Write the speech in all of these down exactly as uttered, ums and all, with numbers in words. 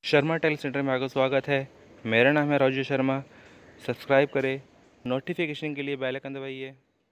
Sharma tell centre में आपका स्वागत है। मेरा नाम है राजू शर्मा। सब्सक्राइब करें, नोटिफिकेशन के लिए बेल आइकन दबाइए।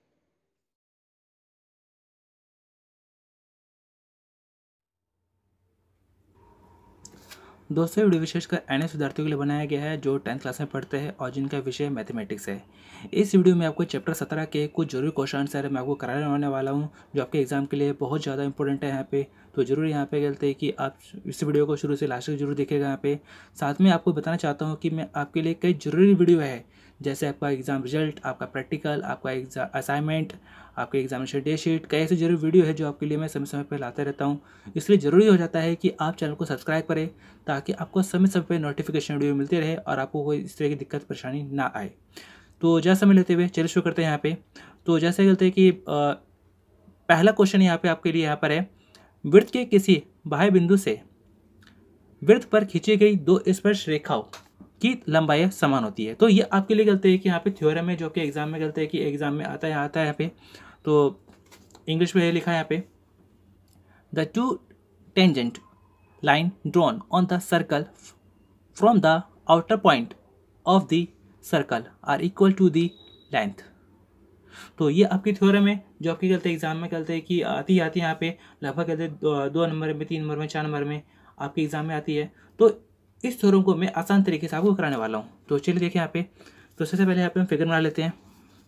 दोस्तों, वीडियो विशेषकर एन एस विद्यार्थियों के लिए बनाया गया है जो टेंथ क्लास में पढ़ते हैं और जिनका विषय मैथमेटिक्स है। इस वीडियो में आपको चैप्टर सत्रह के कुछ जरूरी क्वेश्चन आंसर मैं आपको कराने वाने वाला हूं, जो आपके एग्जाम के लिए बहुत ज़्यादा इंपॉर्टेंट है यहाँ पे। तो जरूर यहाँ पे कहते हैं कि आप इस वीडियो को शुरू से लास्ट तक जरूर देखिएगा। यहाँ पे साथ में आपको बताना चाहता हूँ कि मैं आपके लिए कई जरूरी वीडियो है, जैसे आपका एग्जाम रिजल्ट, आपका प्रैक्टिकल, आपका एग्जाम असाइनमेंट, आपके एग्जामिनेशन डे शीट, कई ऐसे जरूरी वीडियो है जो आपके लिए मैं समय समय पर लाता रहता हूँ। इसलिए ज़रूरी हो जाता है कि आप चैनल को सब्सक्राइब करें, ताकि आपको समय समय पर नोटिफिकेशन वीडियो मिलती रहे और आपको कोई इस तरह की दिक्कत परेशानी ना आए। तो ज़्यादा समय लेते हुए चलिए शुरू करते हैं यहाँ पे। तो जैसे कहते हैं कि आ, पहला क्वेश्चन यहाँ पे आपके लिए यहाँ पर है, वृत्त के किसी बाह्य बिंदु से वृत्त पर खींची गई दो स्पर्श रेखाओं की लंबाई समान होती है। तो ये आपके लिए गलते हैं कि यहाँ पे थ्योरम है, जो कि एग्जाम में गलते हैं कि एग्जाम में आता है आता है यहाँ पे। तो इंग्लिश में लिखा है यहाँ पे, the two tangent line drawn on the circle from the outer point of the circle are equal to the length। तो ये आपकी थ्योरम है जो आपकी कहते हैं एग्जाम में कहते हैं कि आती आती है यहाँ पे लगभग कहते हैं दो, दो नंबर में, तीन नंबर में, चार नंबर में आपके एग्जाम में आती है। तो इस थ्योरम को मैं आसान तरीके से आपको कराने वाला हूँ। तो चलिए देखिए यहाँ पे। तो सबसे पहले यहाँ पे हम फिगर बना लेते हैं।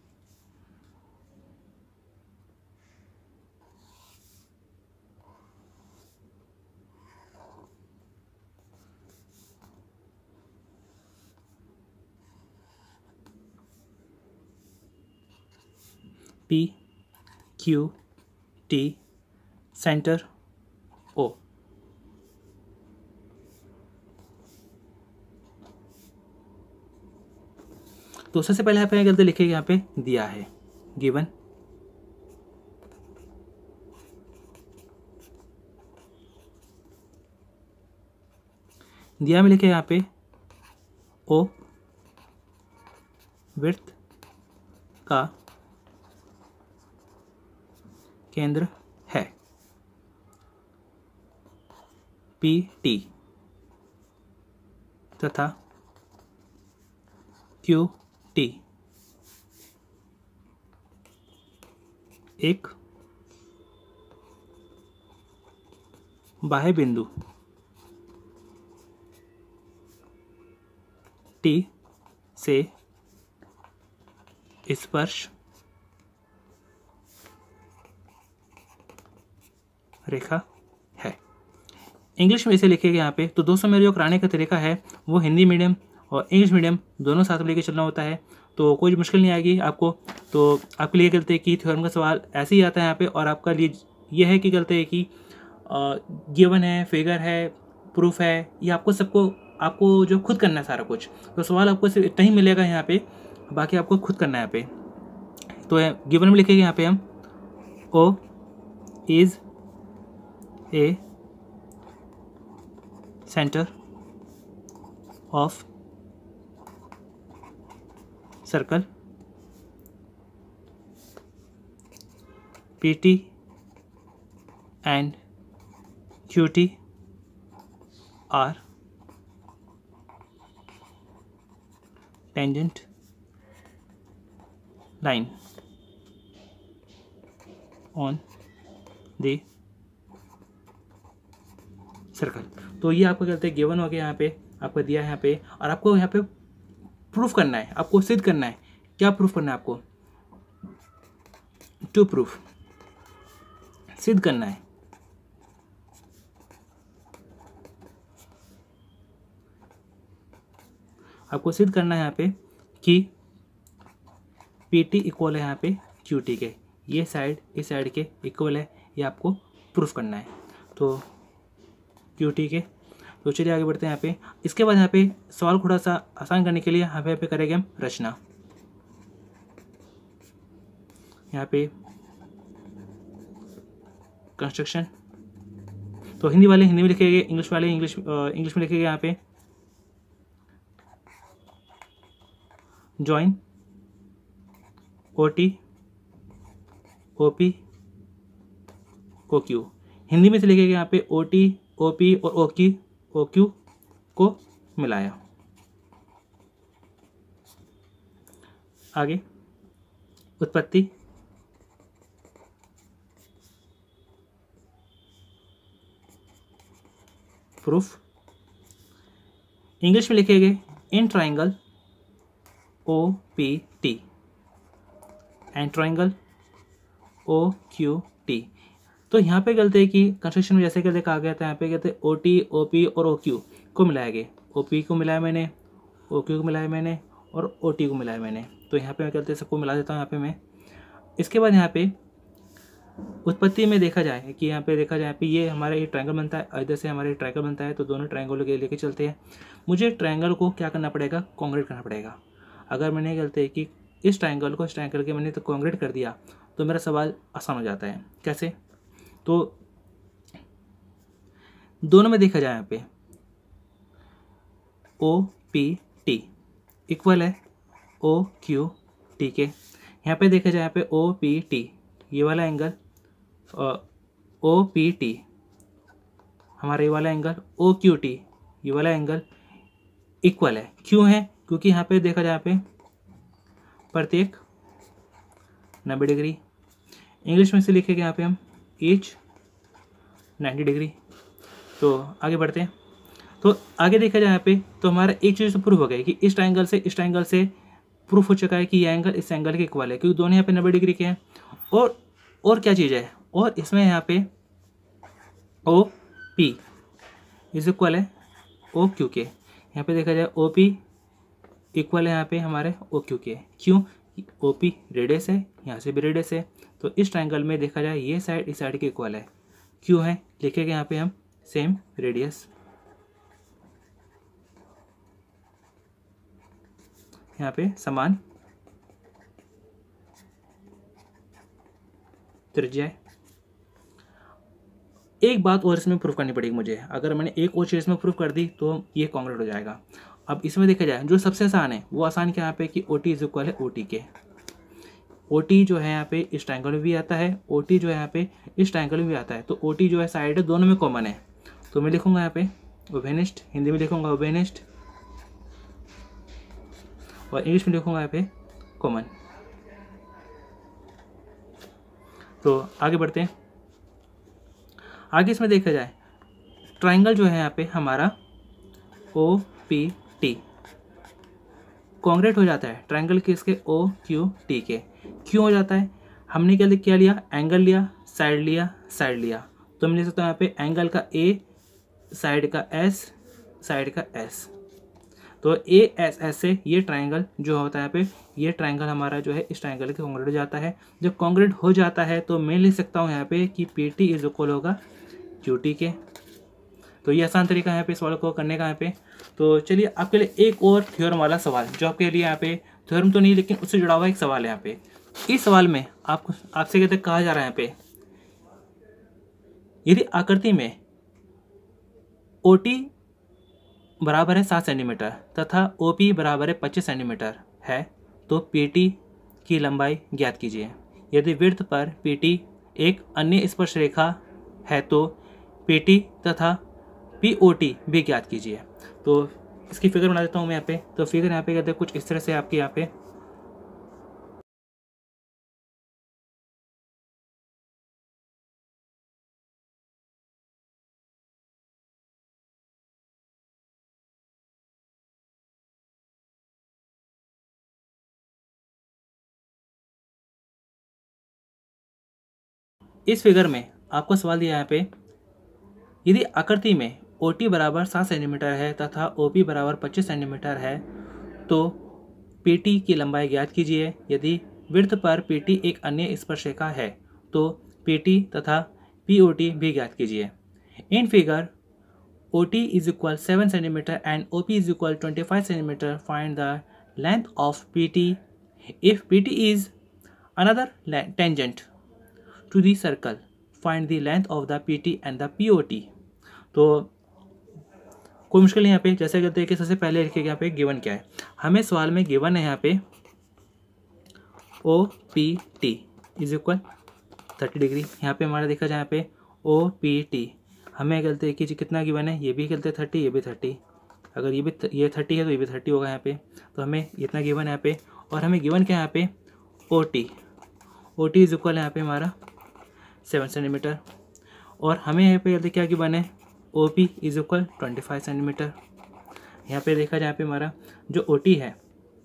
P Q T centre O. तो सबसे पहले यहाँ पे गलती लिखिएगा, यहाँ पे दिया है गिवन दिया में लिखे यहाँ पे ओ वृत्त का केंद्र है, पी टी तथा क्यू टी एक बाह्य बिंदु टी से स्पर्श रेखा है। इंग्लिश में इसे लिखेगा यहाँ पे। तो दोस्तों, मेरे जो कराने का तरीका है वो हिंदी मीडियम और इंग्लिश मीडियम दोनों साथ में लेके चलना होता है, तो कोई मुश्किल नहीं आएगी आपको। तो आपके लिए गलते है कि थ्योरम का सवाल ऐसे ही आता है यहाँ पे, और आपका लिए ये है कि गलते है कि गिवन है, फिगर है, प्रूफ है, ये आपको सबको आपको जो खुद करना है सारा कुछ। तो सवाल आपको सिर्फ इतना ही मिलेगा यहाँ पे, बाकी आपको खुद करना है यहाँ पे। तो गिवन में लिखेंगे यहाँ पे हम, O is a centre of circle, P T and Q T are tangent line on the circle. तो ये आपको कहते हैं गिवन हो गया, यहाँ पे आपको दिया है यहाँ पे, और आपको यहाँ पे प्रूफ करना है, आपको सिद्ध करना है। क्या प्रूफ करना है आपको? टू प्रूफ, सिद्ध करना है। आपको सिद्ध करना है यहाँ पे कि पी टी इक्वल है यहाँ पे क्यू टी के, ये साइड इस साइड के इक्वल है, ये आपको प्रूफ करना है। तो क्यू टी के, तो चलिए आगे बढ़ते हैं यहाँ पे। इसके बाद यहाँ पे सवाल थोड़ा सा आसान करने के लिए यहाँ पे, पे करेंगे हम रचना। यहाँ पे कंस्ट्रक्शन, तो हिंदी वाले हिंदी में लिखेंगे, इंग्लिश वाले इंग्लिश इंग्लिश में लिखेंगे। यहाँ पे join O T O P O Q, Hindi में से लिखेंगे यहाँ पे ओ टी ओ पी और ओ क्यू ओ क्यू को मिलाया। आगे उत्पत्ति, प्रूफ। इंग्लिश में लिखेंगे in triangle O P T and triangle O Q T. तो यहाँ पे गलती है कि कंस्ट्रक्शन में जैसे कहते कहा गया था, यहाँ पे कहते ओ टी, ओ पी और ओ क्यू को मिलाया गया। ओ पी को मिलाया मैंने, ओ क्यू को मिलाया मैंने और ओ टी को मिलाया मैंने। तो यहाँ पे मैं कहते सबको मिला देता हूँ यहाँ पे मैं। इसके बाद यहाँ पे उत्पत्ति में देखा जाए कि यहाँ पे देखा जाए पे ये हमारा ये ट्रायंगल बनता है, इधर से हमारा ट्रायंगल बनता है, तो दोनों ट्रायंगल के लेके चलते हैं। मुझे ट्रायंगल को क्या करना पड़ेगा, कॉन्क्रीट करना पड़ेगा। अगर मैंने गलती है कि इस ट्रायंगल को इस ट्रायंगल के मैंने तो कॉन्क्रीट कर दिया तो मेरा सवाल आसान हो जाता है। कैसे, तो दोनों में देखा जाए यहाँ पे ओ पी टी इक्वल है ओ क्यू टी के। यहाँ पे देखा जाए यहाँ पे ओ पी टी ये वाला एंगल, ओ पी टी हमारा ये वाला एंगल, ओ क्यू टी ये वाला एंगल इक्वल है। क्यों है, क्योंकि यहाँ पे देखा जाए यहाँ पे प्रत्येक नब्बे डिग्री। इंग्लिश में से लिखेंगे यहाँ पे हम ईच नाइन्टी डिग्री। तो आगे बढ़ते हैं। तो आगे देखा जाए यहाँ पे तो हमारा एक चीज़ तो प्रूफ हो गया कि इस ट्रायंगल से इस ट्रायंगल से प्रूफ हो चुका है कि ये एंगल इस एंगल के इक्वल है, क्योंकि दोनों यहाँ पे नब्बे डिग्री के हैं। और और क्या चीज़ है, और इसमें यहाँ पे ओ पी इज इक्वल है ओ क्यू के। यहाँ पे देखा जाए ओ पी इक्वल है यहाँ पे हमारे ओ क्यू के। क्यों, ओ पी रेडियस है, यहाँ से भी रेडियस है, तो इस ट्रायंगल में देखा जाए ये साइड इस साइड के इक्वल है। क्यों है, लिखेंगे यहाँ पे हम सेम रेडियस, यहाँ पे समान त्रिज्या। एक बात और इसमें प्रूफ करनी पड़ेगी मुझे, अगर मैंने एक और चीज़ इसमें प्रूफ कर दी तो ये कॉन्क्रीट हो जाएगा। अब इसमें देखा जाए जो सबसे आसान है वो आसान क्या यहाँ पे कि ओ टी इज इक्वल है ओ टी के। ओ टी जो है यहाँ पे इस ट्रायंगल में भी आता है, ओ टी जो है यहाँ पे इस ट्रायंगल में भी आता है। तो ओ टी जो है साइड है दोनों में कॉमन है, तो मैं लिखूंगा यहाँ पे ओवेनिस्ट, हिंदी में लिखूंगा ओवेनिस्ट और इंग्लिश में लिखूंगा यहाँ पे कॉमन। तो आगे बढ़ते हैं। आगे इसमें देखा जाए ट्रायंगल जो है यहाँ पे हमारा ओ पी टी कॉन्क्रीट हो जाता है ट्रायंगल के इसके ओ क्यू टी के। क्यों हो जाता है, हमने क्या क्या लिया, एंगल लिया, साइड लिया, साइड लिया। तो मैं लिख सकता हूँ यहाँ पे एंगल का ए, साइड का एस, साइड का एस। तो ए एस एस से ये ट्रायंगल जो होता है यहाँ पे ये ट्रायंगल हमारा जो है इस ट्रायंगल के कॉन्क्रीट हो जाता है। जब कॉन्क्रीट हो जाता है तो मैं लिख सकता हूँ यहाँ पे कि पी टी इज इक्वल होगा क्यू टी के। तो ये आसान तरीका है यहाँ पे सवाल को करने का यहाँ पे। तो चलिए आपके लिए एक और थ्योरम वाला सवाल जो आपके लिए यहाँ पे थ्योरम तो नहीं लेकिन उससे जुड़ा हुआ एक सवाल है यहाँ पे। इस सवाल में आपको आपसे कहते कहा जा रहा है यहाँ पे यदि आकृति में ओ टी बराबर है सात सेंटीमीटर तथा ओ पी बराबर है पच्चीस सेंटीमीटर है तो पी टी की लंबाई ज्ञात कीजिए। यदि वृत्त पर पी टी एक अन्य स्पर्श रेखा है तो पी टी तथा पी ओ टी भी ज्ञात कीजिए। तो इसकी फिगर बना देता हूँ मैं यहाँ पे। तो फिगर यहाँ पे कहते हैं कुछ इस तरह से आपके यहाँ पे इस फिगर में आपको सवाल दिया यहाँ पे यदि आकृति में ओ टी बराबर सात सेंटीमीटर है तथा ओ पी बराबर पच्चीस सेंटीमीटर है तो पी टी की लंबाई ज्ञात कीजिए। यदि वृत्त पर पी टी एक अन्य स्पर्शरेखा है तो पी टी तथा पी ओ टी भी ज्ञात कीजिए। In figure O T is equal seven centimetre and O P is equal twenty five centimetre. Find the length of P T if P T is another tangent to the circle. Find the length of the P T and the P O T. तो कोई मुश्किल नहीं यहाँ पे, जैसे कहते हैं कि सबसे पहले लिखिए यहाँ पे गिवन क्या है। हमें सवाल में गिवन है यहाँ पे O P T is equal thirty degree. यहाँ पे हमारा देखा जाए यहाँ पे ओ पी टी हमें कहते हैं कि कितना गिवन है, ये भी कहते हैं थर्टी, ये भी थर्टी। अगर ये भी ये थर्टी है तो ये भी थर्टी होगा यहाँ पे। तो हमें इतना गिवन है यहाँ पे, और हमें गिवन क्या है यहाँ पे, O T. O T is equal है यहाँ पे हमारा सेवन सेंटीमीटर, और हमें यहाँ पे जल्दी क्या गिवन है, O P is equal twenty five centimetre. यहाँ पे देखा जाए यहाँ पे हमारा जो ओ टी है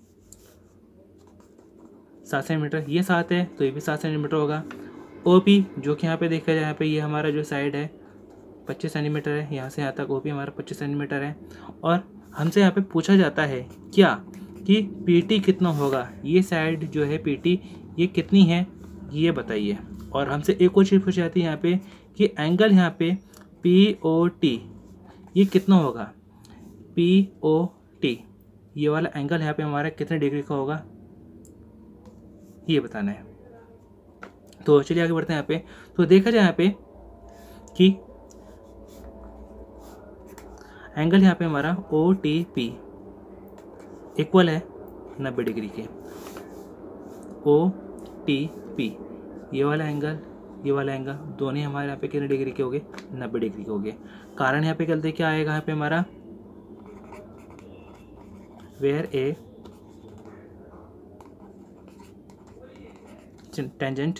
सात सेंटीमीटर, ये सात है तो ये भी सात सेंटीमीटर होगा। ओ पी जो कि यहाँ पे देखा जाए यहाँ पे ये हमारा जो साइड है पच्चीस सेंटीमीटर है, यहाँ से यहाँ तक ओ पी हमारा पच्चीस सेंटीमीटर है। और हमसे यहाँ पे पूछा जाता है क्या कि पी टी कितना होगा, ये साइड जो है पी टी ये कितनी है ये बताइए। और हमसे एक और चीज़ पूछी जाती है यहाँ पे कि एंगल यहाँ पे पी ओ टी ये कितना होगा, पी ओ टी ये वाला एंगल यहाँ पे हमारा कितने डिग्री का होगा ये बताना है। तो चलिए आगे बढ़ते हैं यहाँ पे। तो देखा जाए यहाँ पे कि एंगल यहाँ पे हमारा ओ टी पी इक्वल है नब्बे डिग्री के। ओ टी पी ये वाला एंगल ये वाला एंगल दोनों हमारे यहाँ पे कितने डिग्री के हो गए, नब्बे डिग्री के हो गए। कारण यहाँ पे गलती क्या आएगा यहाँ पे हमारा, where a tangent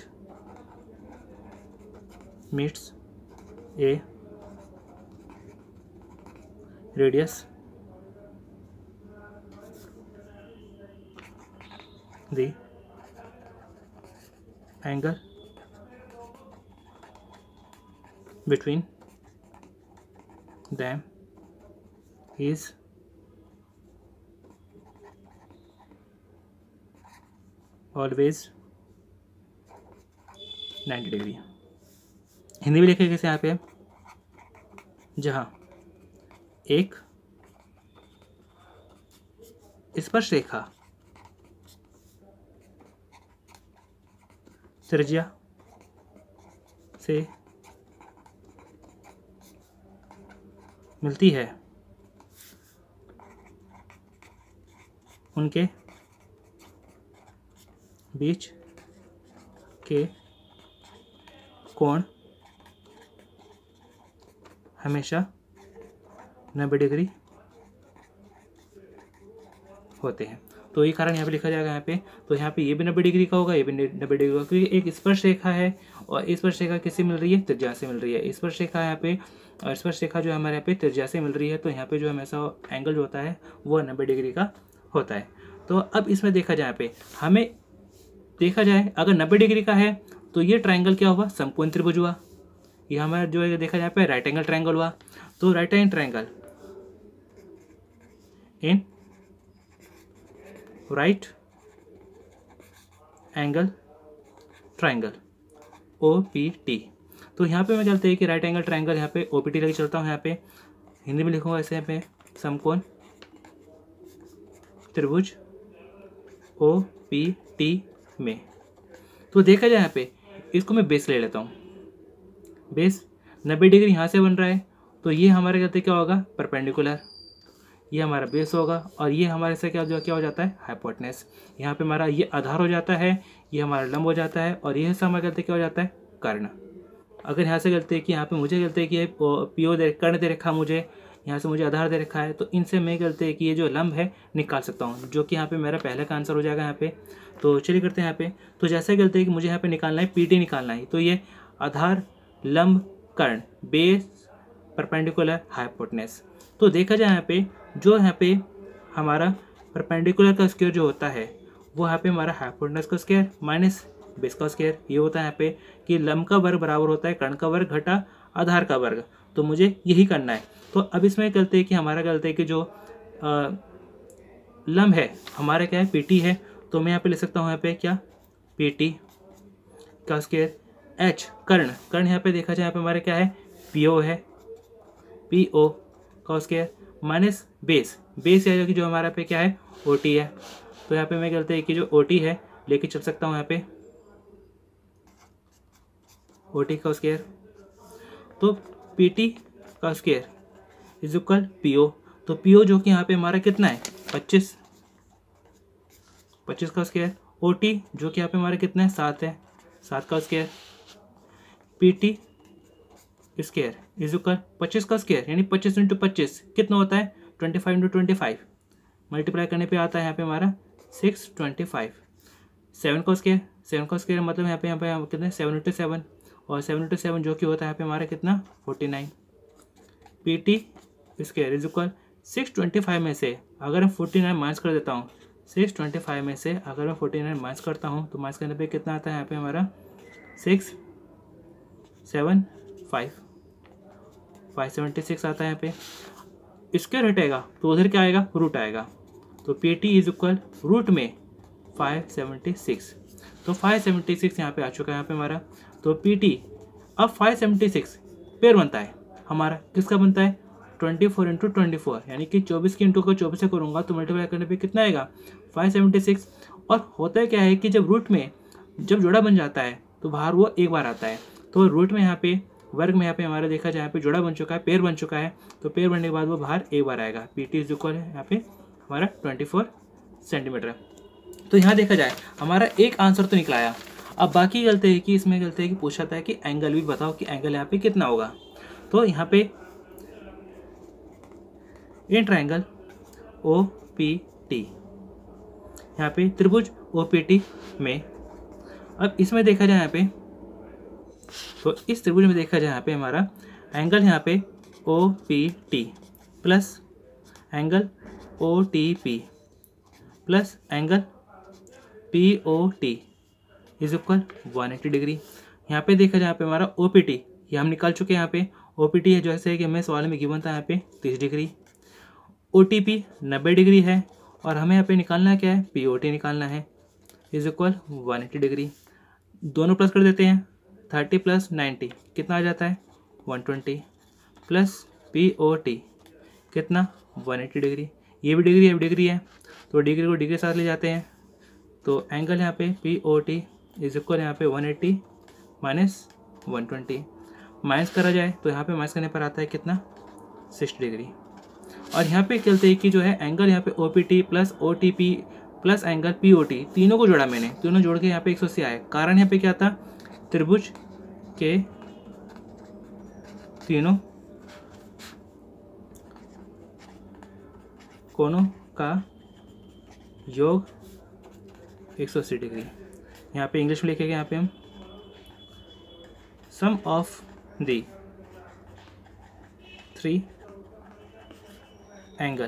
meets a radius the angle between them is always ninety degree. Hindi में लिखेंगे कैसे यहाँ पे, जहाँ एक स्पर्श रेखा त्रिज्या से मिलती है उनके बीच के कोण हमेशा नब्बे डिग्री होते हैं। तो ये कारण यहाँ पे लिखा जाएगा यहाँ पे। तो यहाँ पे ये भी नब्बे डिग्री का होगा, ये भी नब्बे डिग्री का, क्योंकि एक स्पर्श रेखा है और स्पर्श रेखा किससे मिल रही है, त्रिज्या से मिल रही है। स्पर्श रेखा यहाँ पे और स्पर्श रेखा जो हमारे यहाँ पे त्रिज्या से मिल रही है, तो यहाँ पे जो हमेशा एंगल जो होता है वो नब्बे डिग्री का होता है। तो अब इसमें देखा जाए यहाँ पे हमें देखा जाए अगर नब्बे डिग्री का है तो ये ट्राइंगल क्या हुआ, समकोण त्रिभुज हुआ। ये हमारा जो है देखा जाए पे राइट एंगल ट्राइंगल हुआ। तो right angle triangle in right angle triangle O P T. तो यहाँ पे मैं चलते हैं कि राइट एंगल ट्राइंगल यहाँ पे ओ पी टी लेके चलता हूँ। यहाँ पे हिंदी में लिखूंगा ऐसे यहाँ पे समकोण त्रिभुज ओ पी टी में। तो देखा जाए यहाँ पे इसको मैं बेस ले लेता हूँ। बेस नब्बे डिग्री यहाँ से बन रहा है, तो ये हमारे कहते क्या होगा, परपेंडिकुलर। ये हमारा बेस होगा और ये हमारे से क्या जो क्या हो जाता है, हाइपोटेनस। यहाँ पे हमारा ये आधार हो जाता है, ये हमारा लंब हो जाता है, और ये हिस्सा हमारे कहते क्या हो जाता है, कर्ण। अगर यहाँ से गलती है कि यहाँ पे मुझे गलती है कि पीओ दे कर्ण दे रखा मुझे, यहाँ से मुझे आधार दे रखा है, तो इनसे मैं गलती है कि ये जो लंब है निकाल सकता हूँ, जो कि यहाँ पे मेरा पहले का आंसर हो जाएगा यहाँ पे। तो चलिए करते हैं यहाँ पे। तो जैसे गलती है कि मुझे यहाँ पे निकालना है पी टी निकालना है, तो ये आधार लंब कर्ण बेस परपेंडिकुलर हाइपोटेनस। तो देखा जाए यहाँ पे जो यहाँ पे हमारा परपेंडिकुलर का स्क्वायर जो होता है वो यहाँ पे हमारा हाइपोटेनस का स्क्वायर माइनस बेस का स्क्वायर। ये होता है यहाँ पे कि लंब का वर्ग बराबर होता है कर्ण का वर्ग घटा आधार का वर्ग। तो मुझे यही करना है। तो अब इसमें गलती है कि हमारा गलती है कि जो आ, लंब है हमारा क्या है, पीटी है। तो मैं यहाँ पे लिख सकता हूँ यहाँ पे क्या, पीटी का स्क्वायर एच कर्ण कर्ण यहाँ पे देखा जाए यहाँ पे हमारे क्या है, पीओ है, पीओ का स्क्वायर माइनस बेस बेस है कि जो हमारा पे क्या है, ओटी है। तो यहाँ पे मैं गलती है कि जो ओटी है लेके चल सकता हूँ यहाँ पे ओटी का स्क्वायर। तो पीटी का स्क्वायर इज इक्वल पीओ। तो पीओ जो कि यहाँ पे हमारा कितना है, पच्चीस पच्चीस का स्क्वायर। ओटी जो कि यहाँ पे हमारा कितना है, सात है, सात का square. P T square is equal पच्चीस का स्क्वायर यानी पच्चीस इंटू पच्चीस कितना होता है, twenty five into twenty five multiply करने पे आता है यहाँ पे हमारा सिक्स ट्वेंटी फाइव। सेवन का स्क्वायर, सेवन का स्क्वायर मतलब यहाँ पे यहाँ पे यहाँ कितने सेवन इंटू सेवन, और सेवन इंटू सेवन जो कि होता है यहाँ पे हमारा कितना forty nine. P T square is equal six twenty five में से अगर मैं फोर्टी नाइन माइनस कर देता हूँ, सिक्स ट्वेंटी फाइव में से अगर मैं फोर्टी नाइन माइनस करता हूँ तो माइनस करने पे कितना आता है यहाँ पे हमारा six seven five five seventy six आता है यहाँ पे। स्क्वायर हटेगा तो उधर क्या आएगा, रूट आएगा। तो P T is equal root में फाइव सेवेंटी सिक्स, तो फाइव सेवेंटी सिक्स यहाँ पे आ चुका है यहाँ पे हमारा। तो पी टी अब फाइव सेवेंटी सिक्स पेयर बनता है हमारा, किसका बनता है twenty four into twenty four, यानी कि चौबीस की इंटू को चौबीस से करूँगा तो मल्टीप्लाई करने पे कितना आएगा फाइव सेवेंटी सिक्स। और होता क्या है कि जब रूट में जब जोड़ा बन जाता है तो बाहर वो एक बार आता है, तो रूट में यहाँ पे वर्ग में यहाँ पे हमारा देखा जाए यहाँ पे जोड़ा बन चुका है, पेयर बन चुका है, तो पेयर बनने के बाद वो बाहर एक बार आएगा। पी टी इज इक्वल है यहाँ पे हमारा ट्वेंटी फोर सेंटीमीटर। तो यहाँ देखा जाए हमारा एक आंसर तो निकला आया। अब बाकी गलते हैं कि इसमें गलते है कि पूछा था कि एंगल भी बताओ कि एंगल यहाँ पे कितना होगा। तो यहाँ पे in triangle O P T, यहाँ पे त्रिभुज ओ पी टी में, अब इसमें देखा जाए यहाँ पे तो इस त्रिभुज में देखा जाए यहाँ पे हमारा एंगल यहाँ पे O P T plus angle O T P plus angle P O T is equal one eighty degree. यहाँ पे देखा जाए यहाँ पे हमारा ओ पी टी ये हम निकाल चुके हैं। यहाँ पे ओ पी टी है जैसे कि हमें सवाल में गिवन था यहाँ पे तीस डिग्री, ओ टी पी नब्बे डिग्री है, और हमें यहाँ पे निकालना क्या है पी ओ टी निकालना है is equal one eighty degree. दोनों प्लस कर देते हैं, थर्टी प्लस नाइन्टी कितना आ जाता है one twenty, plus P O T कितना वन एटी डिग्री। ये भी डिग्री है, भी डिग्री है, तो डिग्री को डिग्री के साथ ले जाते हैं। तो एंगल यहाँ पे P O T is equal यहाँ पे one eighty minus one twenty, minus करा जाए तो यहाँ पे माइनस करने पर आता है कितना सिक्सटी डिग्री। और यहाँ पे चलते हैं कि जो है एंगल यहाँ पे O P T plus O T P plus angle P O T तीनों को जोड़ा मैंने, तीनों जोड़ के यहाँ पे एक सौ अस्सी आया। कारण यहाँ पे क्या था त्रिभुज के तीनों कोनों का योग एक सौ अस्सी डिग्री। यहाँ पे इंग्लिश में लिखेंगे यहाँ पे हम sum of the three angle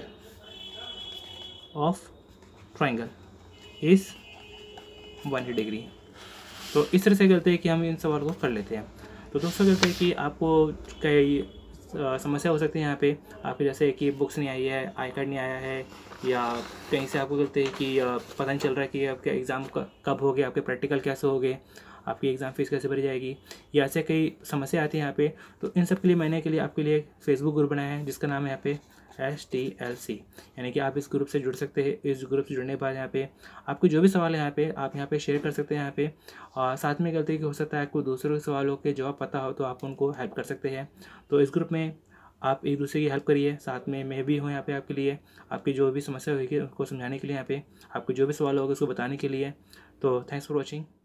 of triangle is one eighty degree. तो इस तरह से कहते हैं कि हम इन सवाल को कर लेते हैं। तो दोस्तों कहते हैं कि आपको कई समस्या हो सकती है यहाँ पे, आपके जैसे कि बुक्स नहीं आई है, आई कार्ड नहीं आया है, या कहीं से आपको कहते हैं कि पता नहीं चल रहा है कि आपके एग्ज़ाम कब हो गए, आपके प्रैक्टिकल कैसे हो गए, आपकी एग्ज़ाम फीस कैसे भरी जाएगी, या ऐसे कई समस्या आती है यहाँ पे। तो इन सब के लिए मैंने के लिए आपके लिए फेसबुक ग्रुप बनाया है जिसका नाम है यहाँ पे एस टी एल सी, यानी कि आप इस ग्रुप से जुड़ सकते हैं। इस ग्रुप से जुड़ने के बाद यहाँ पे आपके जो भी सवाल है यहाँ पे आप यहाँ पे शेयर कर सकते हैं यहाँ पे, और साथ में कहते हैं कि हो सकता है आपको दूसरों सवालों के जवाब पता हो तो आप उनको हेल्प कर सकते हैं। तो इस ग्रुप में आप एक दूसरे की हेल्प करिए, साथ में मैं भी हूँ यहाँ पे आपके लिए, आपकी जो भी समस्या होगी उनको समझाने के लिए, यहाँ पे आपके जो भी सवाल होगा उसको बताने के लिए। तो थैंक्स फॉर वॉचिंग।